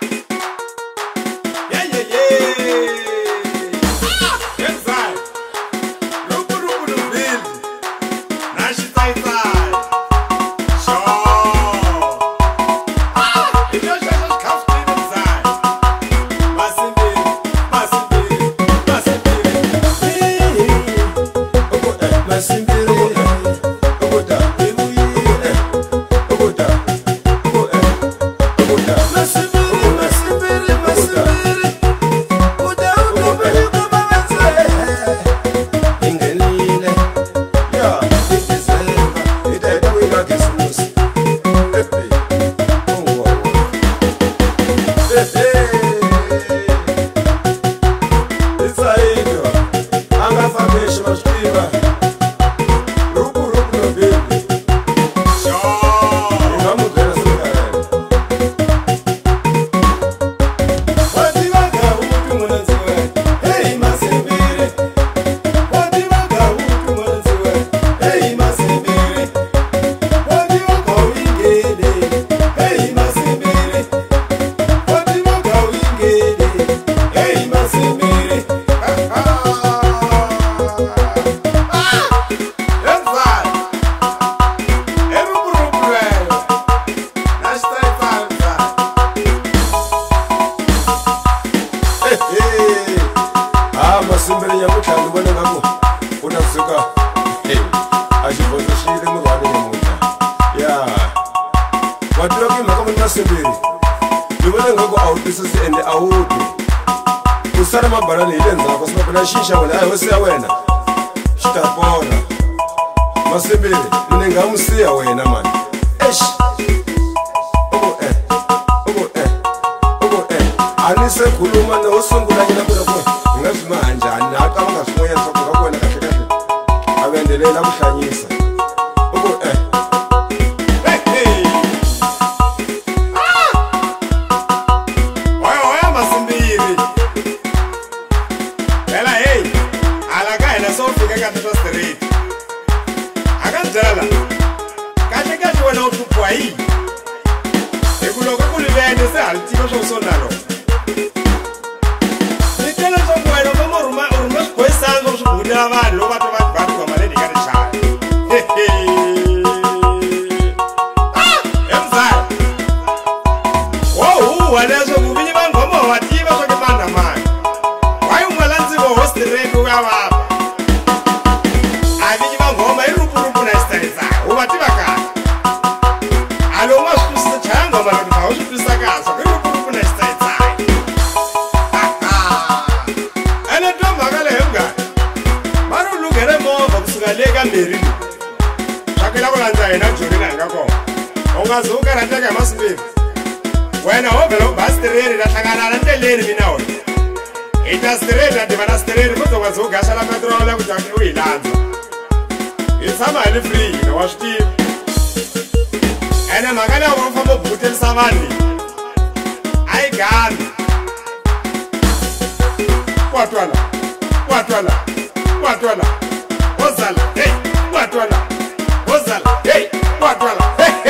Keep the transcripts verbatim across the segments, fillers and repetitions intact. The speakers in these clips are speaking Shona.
Shisha wena ayosiya wena Shitapona Masimbili ningamusiya wena mani Eish Obo eh Obo eh Obo eh Anise khuluma nosungula nyina kuna kwa ngazima kanjani naqa ungasumoya sokuba kwena kahle kahle abendelela kuhlanyisa Obo eh Hey hey Ah Oya oya Masimbili sofika kahle street akanjala kahle kahle wena uhlupha yi ekuloko kulibene sehalitiba swo sonalo nitela swo wena noma ruma ruma skwesanga swo bulela abantu lo batho ba batho ba maledi ka richaya ah emzala wo wala swo kubili bangoma watiba swo ke bana manje wayi umwalanzi bo street ukawa ungazuka rataka Masimbili wena ovela ubastireri rahlangana lanteleni mina wona itastireri radivana stireri kuzokwazugasha la petrol kuti uyilanza itshama hali free na wa swi tiva ene mhaka leyi va famba bhutelisa vanhu a yi gami wa twala wa twala wa twala wo zala hey wa twala wo zala hey wa twala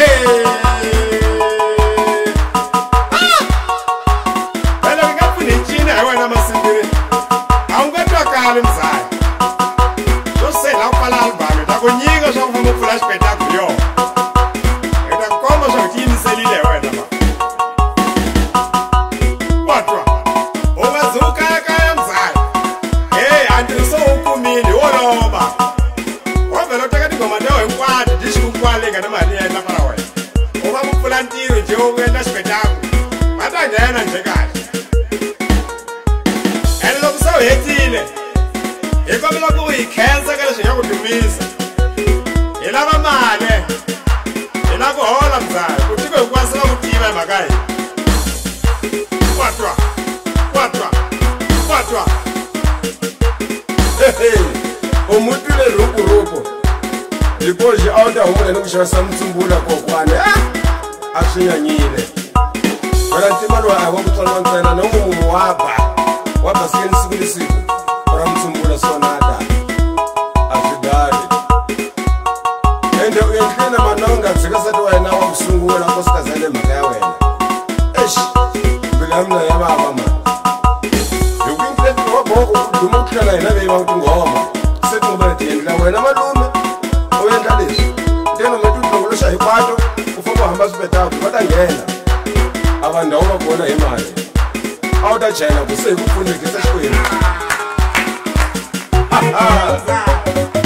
umutule ruku ruku lipoji auda humule nukushasa mtsumbula kokwane ashinyanyile wala ntimalwa awa kutsalwa ntsena nomumu waba waba sikeni siku lisiku ora mtsumbula sonada ashidari ende uyenhlena manonga dzikasati wena wa kusungula kosikazane mhaka ya wena eish mbila namna ya baba man yokwinhlelo waboko duma ukuhlala yena beyiba ukuthi ngoma sethi ngoba ndiyendla wena malume oyendla lezi tena umuntu uhlongolosha ikwato ufuna uhamba sibethaku kodwa ngena abantu awubabona imali awutajela kusekufundekisa esikwini